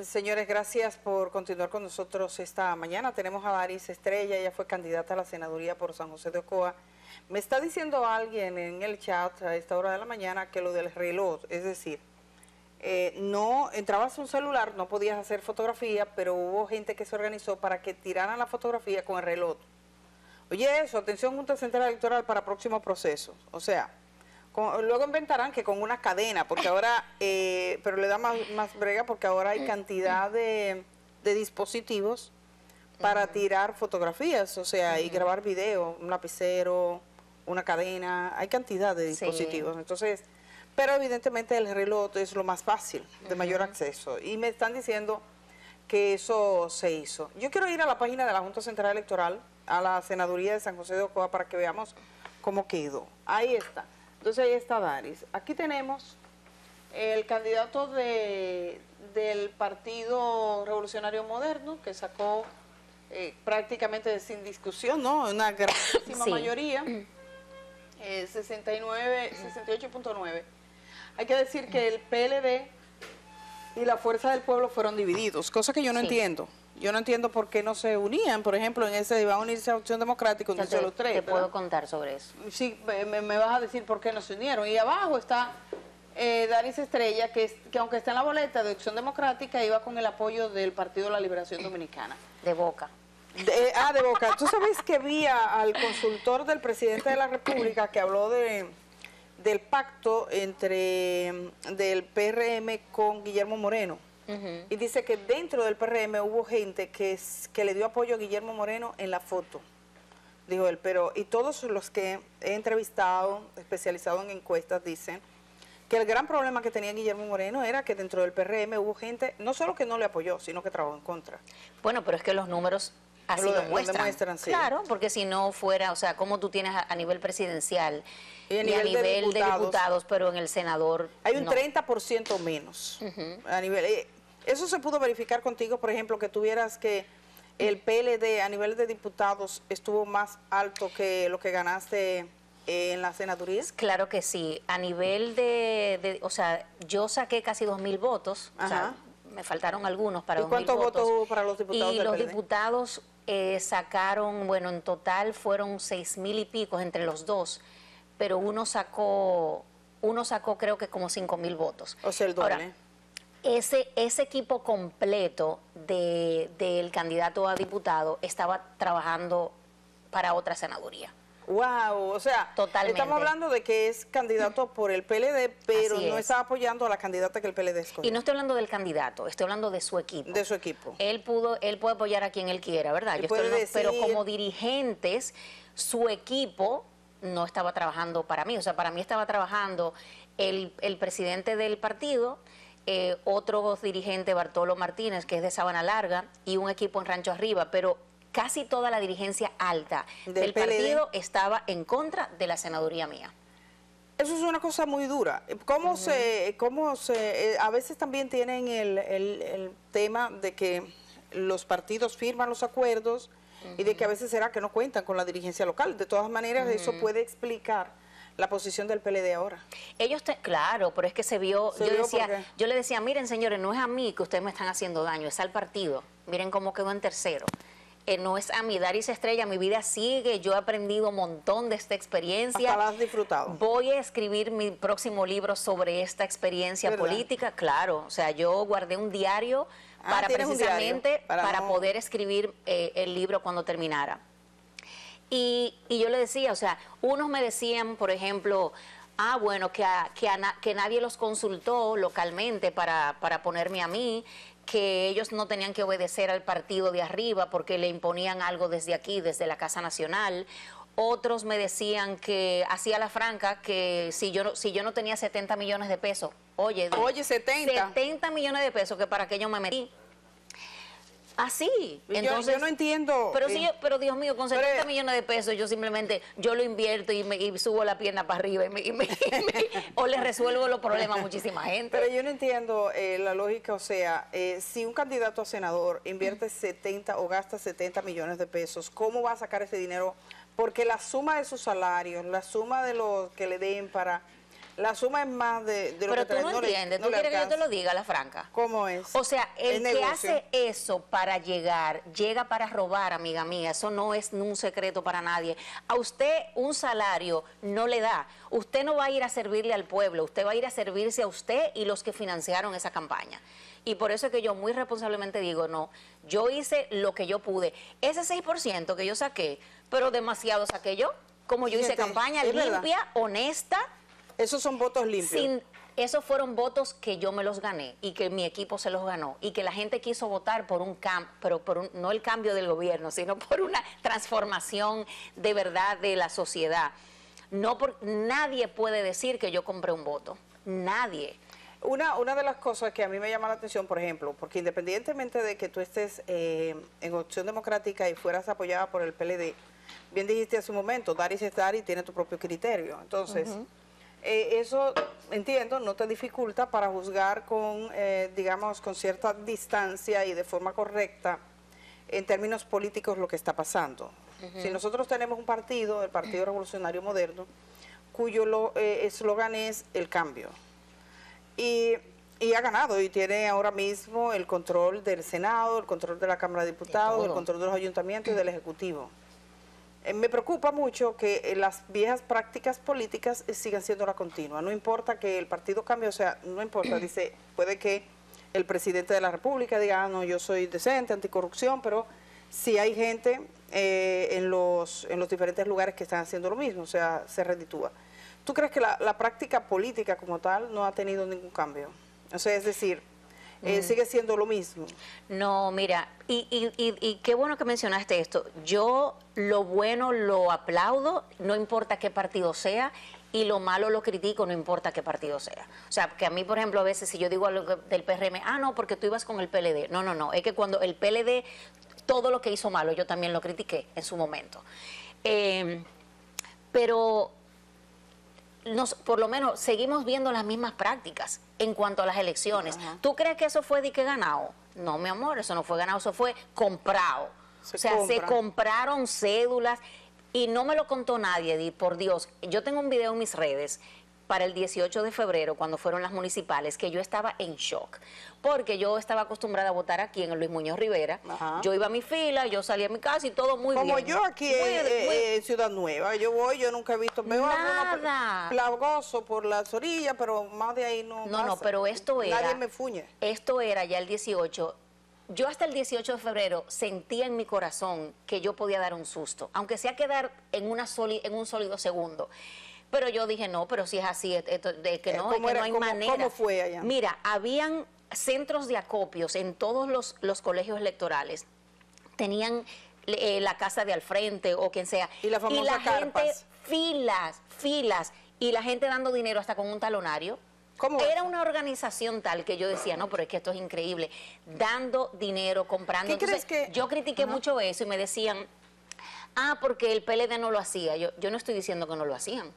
Señores, gracias por continuar con nosotros esta mañana. Tenemos a Daris Estrella, ella fue candidata a la senaduría por San José de Ocoa. Me está diciendo alguien en el chat a esta hora de la mañana que lo del reloj, es decir, no entrabas a un celular, no podías hacer fotografía, pero hubo gente que se organizó para que tiraran la fotografía con el reloj. Oye, eso, atención Junta Central Electoral para próximos procesos. O sea, luego inventarán que con una cadena, porque ahora, pero le da más brega porque ahora hay cantidad de dispositivos para tirar fotografías, o sea, y grabar video, un lapicero, una cadena, hay cantidad de dispositivos. Sí. Entonces, pero evidentemente el reloj es lo más fácil, de mayor acceso. Y me están diciendo que eso se hizo. Yo quiero ir a la página de la Junta Central Electoral, a la senaduría de San José de Ocoa, para que veamos cómo quedó. Ahí está. Entonces ahí está Daris. Aquí tenemos el candidato del Partido Revolucionario Moderno, que sacó prácticamente sin discusión, ¿no? Una grandísima mayoría, 68.9. Hay que decir que el PLD y la Fuerza del Pueblo fueron divididos, cosa que yo no entiendo. Yo no entiendo por qué no se unían, por ejemplo, en ese iba a unirse a Opción Democrática, unirse los tres. Te puedo contar sobre eso. Sí, me vas a decir por qué no se unieron. Y abajo está Daris Estrella, que aunque está en la boleta de Opción Democrática, iba con el apoyo del Partido de la Liberación Dominicana. De Boca. De Boca. Tú sabes que vi al consultor del presidente de la República que habló del pacto del PRM con Guillermo Moreno. Y dice que dentro del PRM hubo gente que le dio apoyo a Guillermo Moreno en la foto, dijo él, pero y todos los que he entrevistado, especializado en encuestas, dicen que el gran problema que tenía Guillermo Moreno era que dentro del PRM hubo gente, no solo que no le apoyó, sino que trabajó en contra. Bueno, pero es que los números así lo muestran. Sí. Claro, porque si no fuera, o sea, como tú tienes a nivel presidencial y a nivel de diputados, pero en el senador hay un 30% menos a nivel... Eso se pudo verificar contigo, por ejemplo, que tuvieras que el PLD a nivel de diputados estuvo más alto que lo que ganaste en la senaduría. Claro que sí. A nivel o sea, yo saqué casi 2.000 votos. O sea, me faltaron algunos para 2.000 votos. ¿Y cuántos votos hubo para los diputados y del los PLD? Diputados sacaron, bueno, en total fueron 6.000 y pico entre los dos, pero uno sacó creo que como 5.000 votos. O sea, el doble. Ahora, ese equipo completo del candidato a diputado estaba trabajando para otra senaduría. Wow, o sea, totalmente. Estamos hablando de que es candidato por el PLD, pero no está apoyando a la candidata que el PLD escogió. Y no estoy hablando del candidato, estoy hablando de su equipo. De su equipo. Él puede apoyar a quien él quiera, ¿verdad? Pero como dirigentes, su equipo no estaba trabajando para mí. O sea, para mí estaba trabajando el presidente del partido, otro dirigente, Bartolo Martínez, que es de Sabana Larga, y un equipo en Rancho Arriba, pero casi toda la dirigencia alta del partido estaba en contra de la senaduría mía. Eso es una cosa muy dura. A veces también tienen el tema de que los partidos firman los acuerdos y de que a veces será que no cuentan con la dirigencia local. De todas maneras, eso puede explicar la posición del PLD ahora. Claro, pero es que se vio, yo le decía, miren señores, no es a mí que ustedes me están haciendo daño, es al partido. Miren cómo quedó en tercero. No es a mí, Daris Estrella, mi vida sigue, yo he aprendido un montón de esta experiencia. Hasta la has disfrutado. Voy a escribir mi próximo libro sobre esta experiencia política, claro. O sea, yo guardé un diario para poder escribir el libro cuando terminara. Y yo le decía, o sea, unos me decían, por ejemplo, bueno, que nadie los consultó localmente para ponerme a mí, que ellos no tenían que obedecer al partido de arriba porque le imponían algo desde aquí, desde la Casa Nacional. Otros me decían que hacía la franca, que si yo no tenía 70 millones de pesos, oye 70 millones de pesos, que para qué yo me metí. Así, entonces yo no entiendo. Pero Dios mío, con 70 millones de pesos yo simplemente, yo lo invierto y subo la pierna para arriba o le resuelvo los problemas a muchísima gente. Pero yo no entiendo la lógica, o sea, si un candidato a senador invierte 70 o gasta 70 millones de pesos, ¿cómo va a sacar ese dinero? Porque la suma de sus salarios, la suma de lo que le den para La suma es más de lo que Pero tú no entiendes, ¿tú quieres que yo te lo diga, la franca? ¿Cómo es? O sea, el que hace eso para llegar, llega para robar, amiga mía, eso no es un secreto para nadie. A usted un salario no le da, usted no va a ir a servirle al pueblo, usted va a ir a servirse a usted y los que financiaron esa campaña. Y por eso es que yo muy responsablemente digo, no, yo hice lo que yo pude. Ese 6% que yo saqué, pero demasiado saqué yo, como yo hice campaña limpia, honesta. Esos son votos limpios. Esos fueron votos que yo me los gané y que mi equipo se los ganó y que la gente quiso votar por un cambio, pero no el cambio del gobierno, sino por una transformación de verdad de la sociedad. Nadie puede decir que yo compré un voto, nadie. Una de las cosas que a mí me llama la atención, por ejemplo, porque independientemente de que tú estés en Opción Democrática y fueras apoyada por el PLD, bien dijiste hace un momento, dar y cesar y tiene tu propio criterio. Entonces, eso, entiendo, no te dificulta para juzgar con, digamos, con cierta distancia y de forma correcta en términos políticos lo que está pasando. Si nosotros tenemos un partido, el Partido Revolucionario Moderno, cuyo eslogan es el cambio. Y ha ganado y tiene ahora mismo el control del Senado, el control de la Cámara de Diputados, el control de los ayuntamientos y del Ejecutivo. Me preocupa mucho que las viejas prácticas políticas sigan siendo la continua. No importa que el partido cambie, o sea, no importa, dice, puede que el presidente de la República diga, no, yo soy decente, anticorrupción, pero si hay gente en los diferentes lugares que están haciendo lo mismo, o sea, se reditúa. ¿Tú crees que la práctica política como tal no ha tenido ningún cambio? O sea, es decir, sigue siendo lo mismo. No, mira, y qué bueno que mencionaste esto. Yo lo bueno lo aplaudo, no importa qué partido sea, y lo malo lo critico, no importa qué partido sea. O sea, que a mí, por ejemplo, a veces si yo digo algo del PRM, no, porque tú ibas con el PLD. No, es que cuando el PLD, todo lo que hizo malo, yo también lo critiqué en su momento. Pero por lo menos seguimos viendo las mismas prácticas en cuanto a las elecciones. ¿Tú crees que eso fue de que ganado? No, mi amor, eso no fue ganado, eso fue comprado. Se compraron cédulas y no me lo contó nadie, Edith, por Dios. Yo tengo un video en mis redes para el 18 de febrero, cuando fueron las municipales, que yo estaba en shock, porque yo estaba acostumbrada a votar aquí en el Luis Muñoz Rivera. Yo iba a mi fila, yo salía a mi casa y todo muy bien. Como yo aquí en Ciudad Nueva, yo nunca he visto, veo algunos plagoso por las orillas, pero más de ahí no pasa. No, pero esto era... Nadie me fuñe. Esto era ya el 18. Yo hasta el 18 de febrero sentía en mi corazón que yo podía dar un susto, aunque sea quedar en un sólido segundo. Pero yo dije, no, pero si es así, que no hay manera. ¿Cómo fue allá? Mira, habían centros de acopios en todos los colegios electorales. Tenían la casa de al frente o quien sea. Y la famosa carpas. Filas. Y la gente dando dinero hasta con un talonario. ¿Cómo? Era una organización tal que yo decía, no, pero es que esto es increíble. Dando dinero, comprando. Entonces, ¿crees que...? Yo critiqué mucho eso y me decían, porque el PLD no lo hacía. Yo no estoy diciendo que no lo hacían.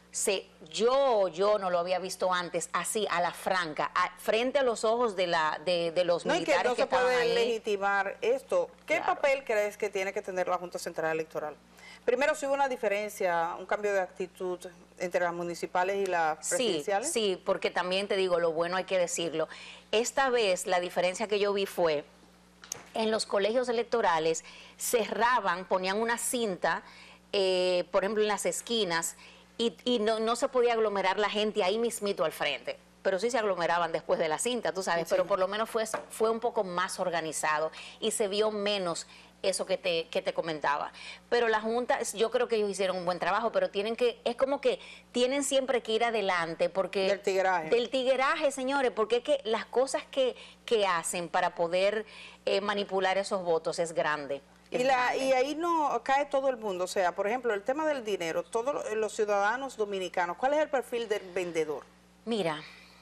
Yo no lo había visto antes así, a la franca, frente a los ojos de los militares que estaban ahí. No se puede legitimar esto. ¿Qué papel crees que tiene que tener la Junta Central Electoral? Primero, si hubo una diferencia, un cambio de actitud entre las municipales y las presidenciales. Sí, porque también te digo, lo bueno hay que decirlo. Esta vez la diferencia que yo vi fue, en los colegios electorales cerraban, ponían una cinta, por ejemplo en las esquinas, y no se podía aglomerar la gente ahí mismito al frente, pero sí se aglomeraban después de la cinta, tú sabes, pero por lo menos fue un poco más organizado y se vio menos eso que te comentaba. Pero la Junta, yo creo que ellos hicieron un buen trabajo, pero es como que tienen siempre que ir adelante, porque... Del tigueraje. Del tigueraje, señores, porque es que las cosas que hacen para poder manipular esos votos es grande. Y ahí no cae todo el mundo, o sea, por ejemplo, el tema del dinero, todos los ciudadanos dominicanos, ¿cuál es el perfil del vendedor? Mira,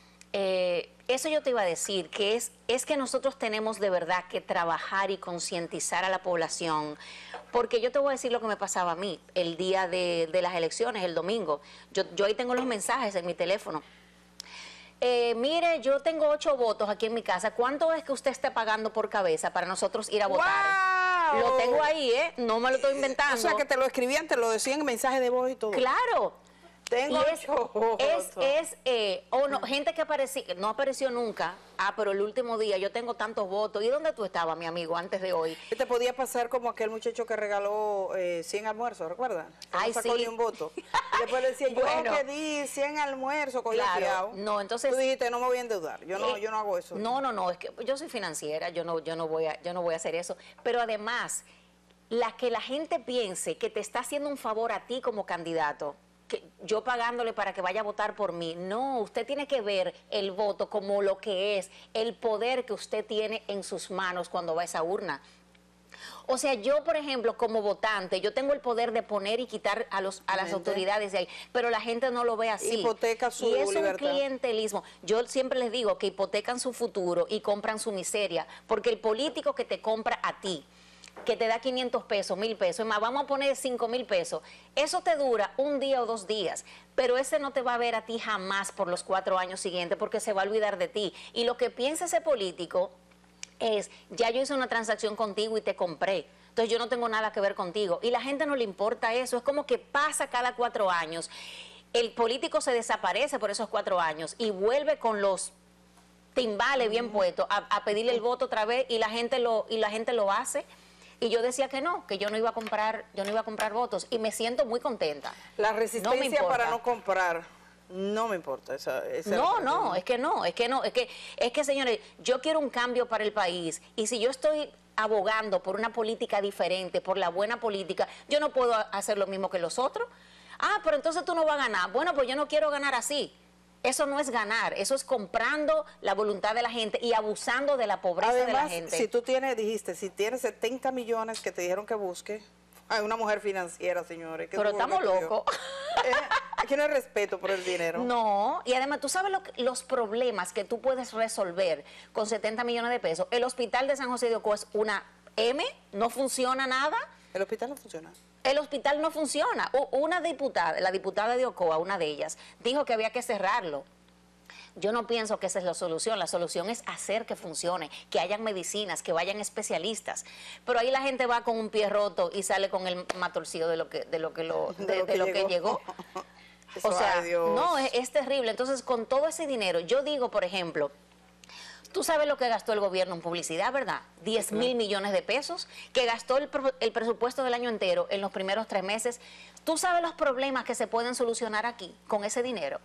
eso yo te iba a decir, que es que nosotros tenemos de verdad que trabajar y concientizar a la población, porque yo te voy a decir lo que me pasaba a mí el día de las elecciones, el domingo. Yo ahí tengo los mensajes en mi teléfono. Mire, yo tengo 8 votos aquí en mi casa. ¿Cuánto es que usted está pagando por cabeza para nosotros ir a votar? ¡Wow! Lo tengo ahí, no me lo estoy inventando. O sea, que te lo escribían, te lo decían en mensaje de voz y todo. Claro. Tengo gente que no apareció nunca. Pero el último día yo tengo tantos votos. ¿Y dónde tú estabas, mi amigo, antes de hoy? Te podía pasar como aquel muchacho que regaló 100 almuerzos, ¿recuerdas? Ay, no sacó sí. ni un voto. Y después decía, yo que di 100 almuerzos, claro, no, entonces tú dijiste, no me voy a endeudar. Yo no hago eso. No, es que yo soy financiera, yo no voy a hacer eso. Pero además, que la gente piense que te está haciendo un favor a ti como candidato, que yo pagándole para que vaya a votar por mí. No, usted tiene que ver el voto como lo que es, el poder que usted tiene en sus manos cuando va a esa urna. O sea, yo, por ejemplo, como votante, yo tengo el poder de poner y quitar a las autoridades de ahí, pero la gente no lo ve así. Hipoteca su libertad. Y es un clientelismo. Yo siempre les digo que hipotecan su futuro y compran su miseria, porque el político que te compra a ti, que te da 500 pesos, 1000 pesos, es más, vamos a poner 5000 pesos, eso te dura un día o 2 días, pero ese no te va a ver a ti jamás por los 4 años siguientes, porque se va a olvidar de ti. Y lo que piensa ese político es, ya yo hice una transacción contigo y te compré, entonces yo no tengo nada que ver contigo. Y la gente no le importa eso, es como que pasa cada 4 años, el político se desaparece por esos 4 años y vuelve con los timbales bien puestos a pedirle el voto otra vez, y la gente lo hace. Y yo decía que no, que yo no iba a comprar votos, y me siento muy contenta. La resistencia para no comprar, no me importa. Es que señores, yo quiero un cambio para el país, y si yo estoy abogando por una política diferente, por la buena política, yo no puedo hacer lo mismo que los otros. Pero entonces tú no vas a ganar. Bueno, pues yo no quiero ganar así. Eso no es ganar, eso es comprando la voluntad de la gente y abusando de la pobreza de la gente. Si si tienes 70 millones que te dijeron que busque, hay una mujer financiera, señores. Pero estamos locos. Aquí no hay respeto por el dinero. No, y además tú sabes los problemas que tú puedes resolver con 70 millones de pesos. El hospital de San José de Ocoa es una M, no funciona nada. El hospital no funciona. El hospital no funciona. Una diputada, la diputada de Ocoa, una de ellas, dijo que había que cerrarlo. Yo no pienso que esa es la solución. La solución es hacer que funcione, que hayan medicinas, que vayan especialistas. Pero ahí la gente va con un pie roto y sale con el matorcillo de lo que llegó. O sea, no, es terrible. Entonces, con todo ese dinero, yo digo, por ejemplo, tú sabes lo que gastó el gobierno en publicidad, ¿verdad? 10.000 millones de pesos, que gastó el presupuesto del año entero en los primeros 3 meses. ¿Tú sabes los problemas que se pueden solucionar aquí con ese dinero?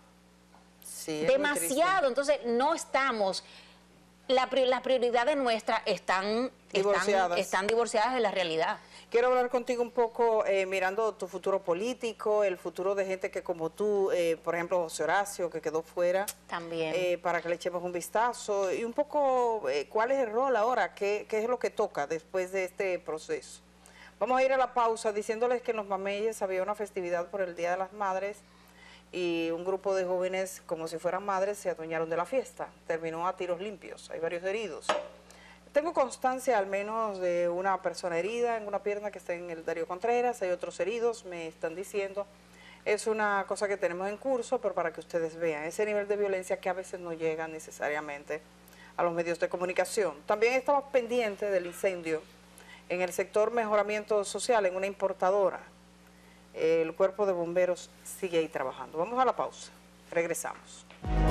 Sí, demasiado. Entonces, no estamos... Las prioridades nuestras están divorciadas de la realidad. Quiero hablar contigo un poco mirando tu futuro político, el futuro de gente que como tú, por ejemplo, José Horacio, que quedó fuera. También. Para que le echemos un vistazo. Y un poco, ¿cuál es el rol ahora? ¿Qué es lo que toca después de este proceso? Vamos a ir a la pausa diciéndoles que en Los Mameyes había una festividad por el Día de las Madres y un grupo de jóvenes, como si fueran madres, se adueñaron de la fiesta. Terminó a tiros limpios, hay varios heridos. Tengo constancia al menos de una persona herida en una pierna que está en el Darío Contreras, hay otros heridos, me están diciendo. Es una cosa que tenemos en curso, pero para que ustedes vean ese nivel de violencia que a veces no llega necesariamente a los medios de comunicación. También estamos pendientes del incendio en el sector mejoramiento social, en una importadora. El cuerpo de bomberos sigue ahí trabajando. Vamos a la pausa, regresamos.